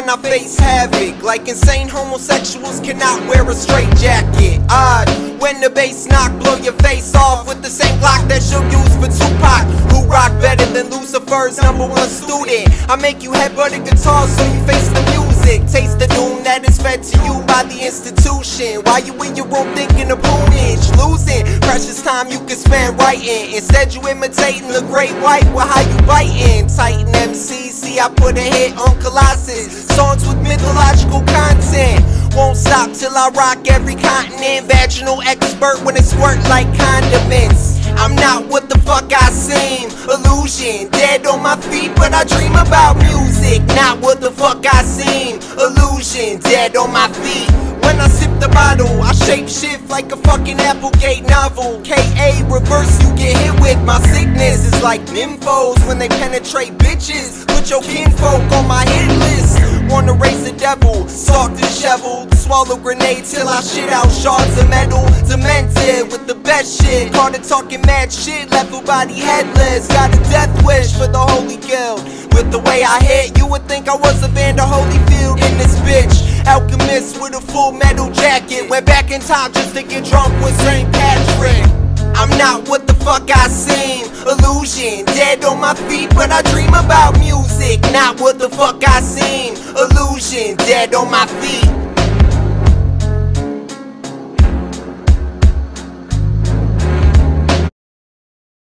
I face havoc. Like insane homosexuals cannot wear a straight jacket. Odd, when the bass knock, blow your face off with the same Glock that she'll use for Tupac, who rock better than Lucifer's #1 student. I make you headbutt a guitar so you face the music. Taste the doom that is fed to you by the institution. While you in your room thinking of poonage, losing precious time you can spend writing. Instead you imitating the great white with how you biting. Titan MC, see I put a hit on Colossus. Songs with mythological content. Won't stop till I rock every continent. Vaginal expert when it squirt like condiments. I'm not what the fuck I seem. Illusion, dead on my feet, but I dream about music. Not what the fuck I seem. Illusion, dead on my feet. When I sip the bottle, I shape shift like a fucking Applegate novel. K.A. reverse, you get hit with. My sickness is like nymphos when they penetrate bitches. Put your kinfolk on my hit list. Wanna raise the devil, stalk disheveled. Swallow grenade till I shit out shards of metal. Demented with the best shit. Carter talking mad shit, left her body headless. Got a death wish for the Holy Guild. With the way I hit, you would think I was Evander Holyfield in this bitch. Alchemist with a full metal jacket. Went back in time just to get drunk with St. Patrick. I'm not what the fuck I seem. Illusion, dead on my feet, but I dream about music. Not what the fuck I seem. Illusion, dead on my feet.